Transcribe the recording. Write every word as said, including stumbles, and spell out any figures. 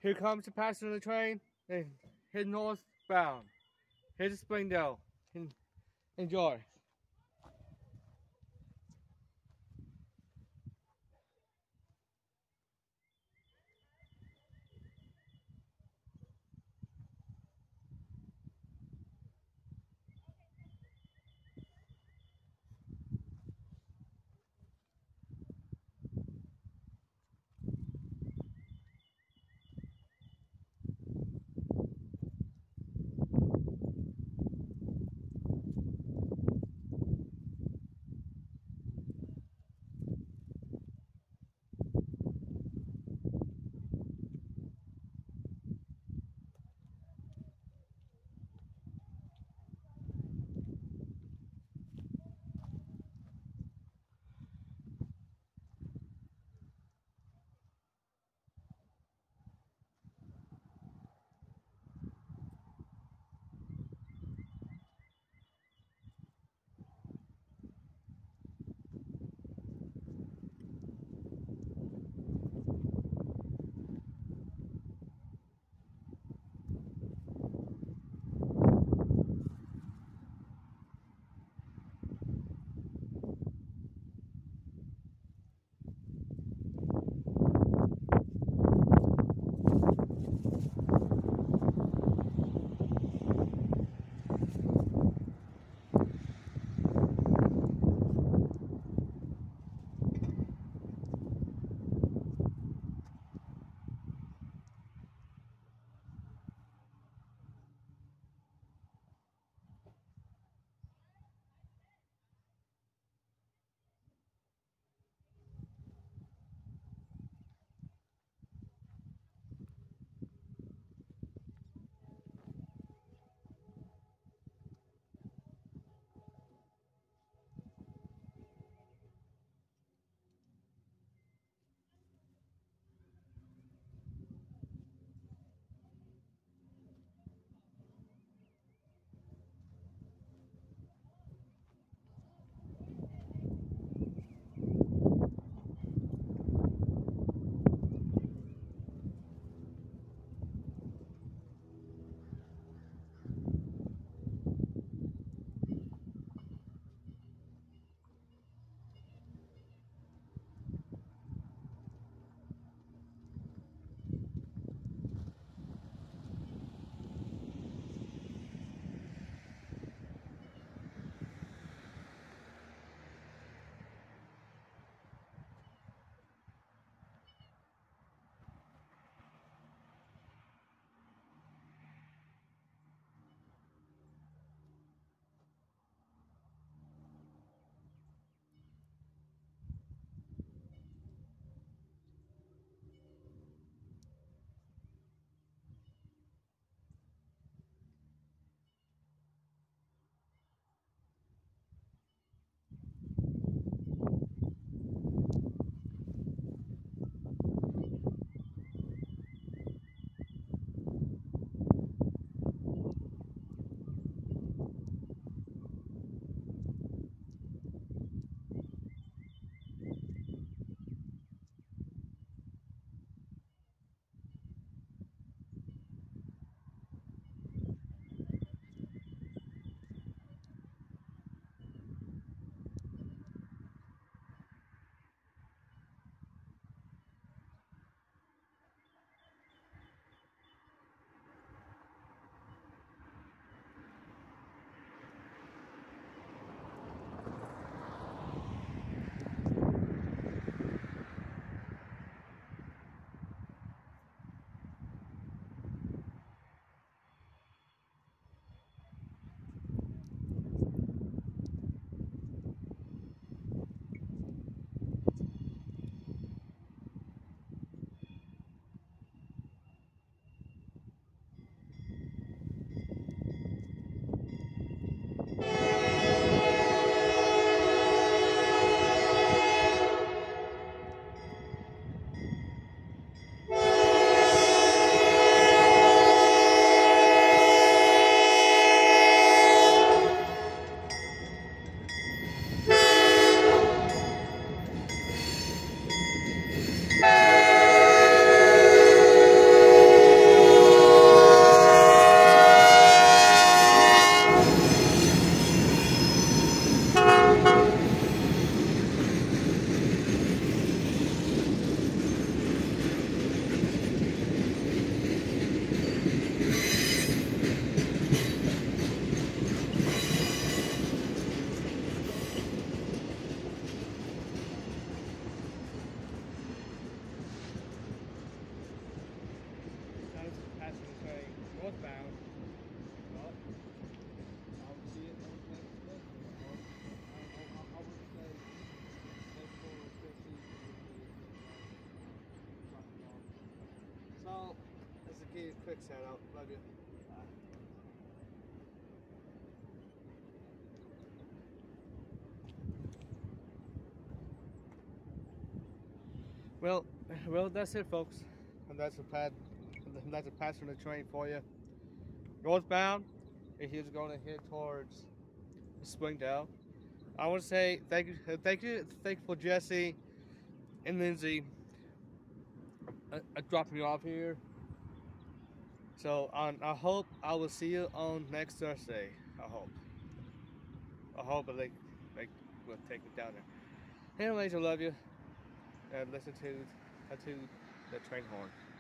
Here comes the passenger train and head northbound. Here's Springdale. Enjoy. give you a quick shout out. Love you. Well, well, that's it, folks. And that's a pad. And that's a pass from the train for you. Northbound, and he's going to head towards Springdale. I want to say thank you, thank you, thank you for Jesse and Lindsay uh, uh, dropping me off here. So um, I hope I will see you on next Thursday. I hope. I hope they they will take me down there. Anyways, I love you. And listen to to the train horn.